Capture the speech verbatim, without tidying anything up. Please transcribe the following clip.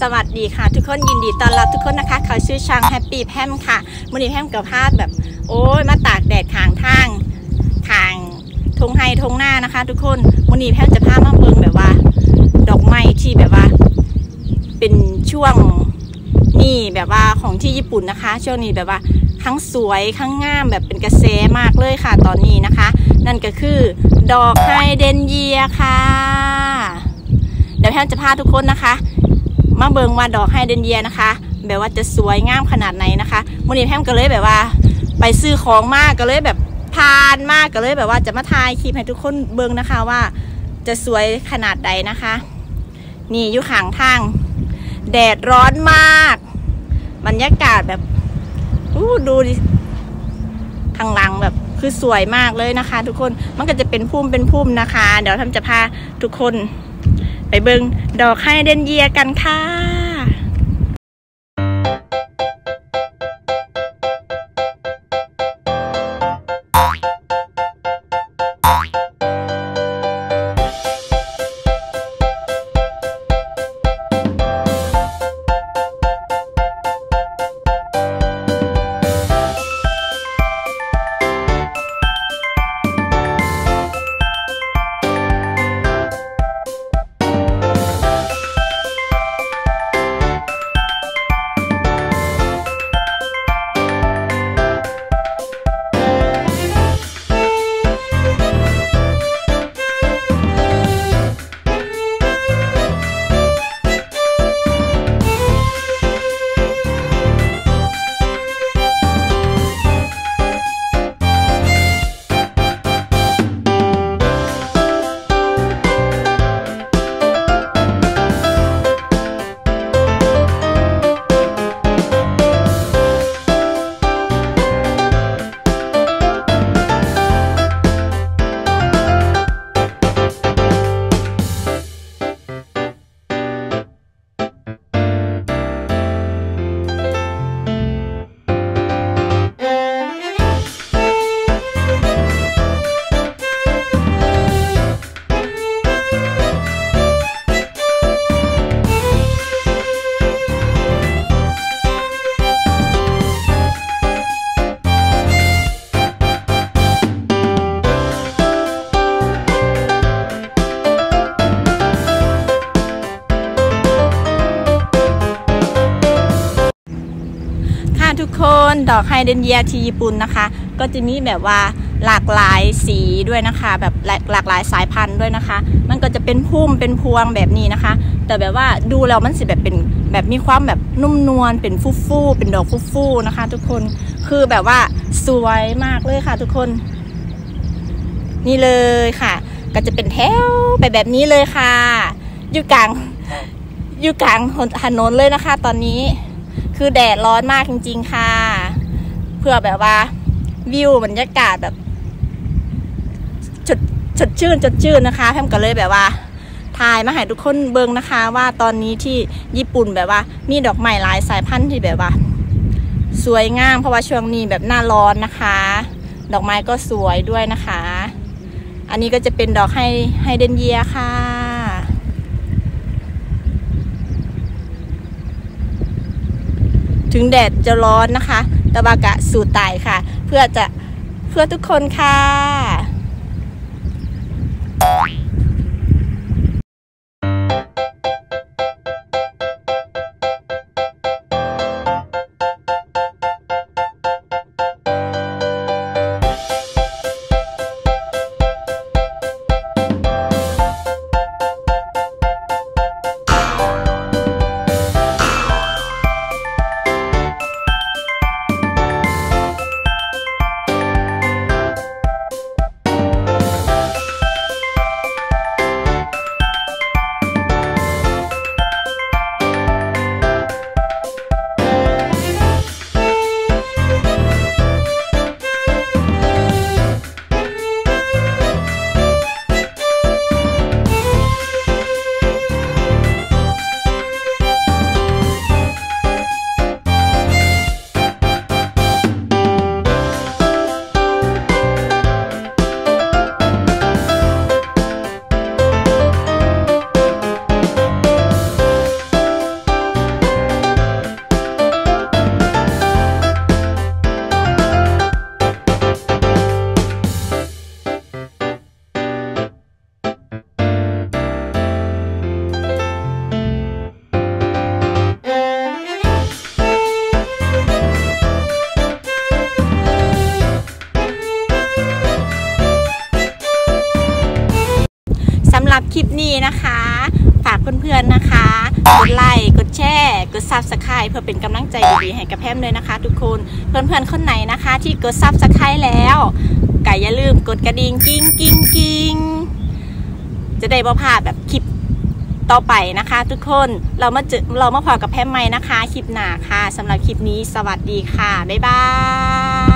วัสดีค่ะทุกคนยินดีต้อนรับทุกคนนะคะเขาชื่อช่างแฮปปี้แพมค่ะวันนี้แพมกับพาดแบบโอ้ยมาตากแดดข้างทางข้างทงไฮทงหน้านะคะทุกคนวันนี้แพมจะพามาเบิ่งแบบว่าดอกไม้ที่แบบว่าเป็นช่วงนี่แบบว่าของที่ญี่ปุ่นนะคะช่วงนี้แบบว่าทั้งสวยทั้งงามแบบเป็นกระแสมากเลยค่ะตอนนี้นะคะนั่นก็คือดอกไฮเดรนเยียค่ะเดี๋ยวแพมจะพาทุกคนนะคะมาเบิ่งว่าดอกไฮเดรนเยียนะคะแบบว่าจะสวยงามขนาดไหนนะคะวันนี้แพมก็เลยแบบว่าไปซื้อของมากก็เลยแบบพานมากก็เลยแบบว่าจะมาถ่ายคลิปให้ทุกคนเบิ่งนะคะว่าจะสวยขนาดใดนะคะนี่อยู่ข้างทางแดดร้อนมากบรรยากาศแบบอู้ดูดิทางหลังแบบคือสวยมากเลยนะคะทุกคนมันก็จะเป็นพุ่มเป็นพุ่มนะคะเดี๋ยวทำจะพาทุกคนไปเบิ่งดอกไฮเดรนเยียกันค่ะทุกคนดอกไฮเดรนเยียที่ญี่ปุ่นนะคะก็จะมีแบบว่าหลากหลายสีด้วยนะคะแบบหลากหลายสายพันธุ์ด้วยนะคะมันก็จะเป็นพุ่มเป็นพวงแบบนี้นะคะแต่แบบว่าดูแล้วมันสิแบบเป็นแบบมีความแบบนุ่มนวลเป็นฟูฟูเป็นดอกฟูฟูนะคะทุกคนคือแบบว่าสวยมากเลยค่ะทุกคนนี่เลยค่ะก็จะเป็นแถวไปแบบนี้เลยค่ะอยู่กลางอยู่กลางถนนเลยนะคะตอนนี้คือแดดร้อนมากจริงๆค่ะเพื่อแบบว่าวิวบรรยากาศแบบสดสดชื่นสดชื่นนะคะแพมก็เลยแบบว่าถ่ายมาให้ทุกคนเบิ่งนะคะว่าตอนนี้ที่ญี่ปุ่นแบบว่ามีดอกไม้หลายสายพันธุ์ที่แบบว่าสวยงามเพราะว่าช่วงนี้แบบหน้าร้อนนะคะดอกไม้ก็สวยด้วยนะคะอันนี้ก็จะเป็นดอกไฮไฮเดรนเยียค่ะถึงแดดจะร้อนนะคะตะบากะสู่ตายค่ะเพื่อจะเพื่อทุกคนค่ะรับคลิปนี้นะคะฝากเพื่อนๆนะคะกดไลค์กดแชร์กดซับสไครป์เพื่อเป็นกำลังใจดีๆให้กับแพมเลยนะคะทุกคนเพื่อนๆคนไหนนะคะที่กดซับสไครป์แล้วก็อย่าลืมกดกระดิ่งกิ้งกิ้งกิ้งจะได้บ่พลาดแบบคลิปต่อไปนะคะทุกคนเรามาเจอเรามาพอกับแพมใหม่นะคะคลิปหน้าค่ะสำหรับคลิปนี้สวัสดีค่ะบ๊ายบาย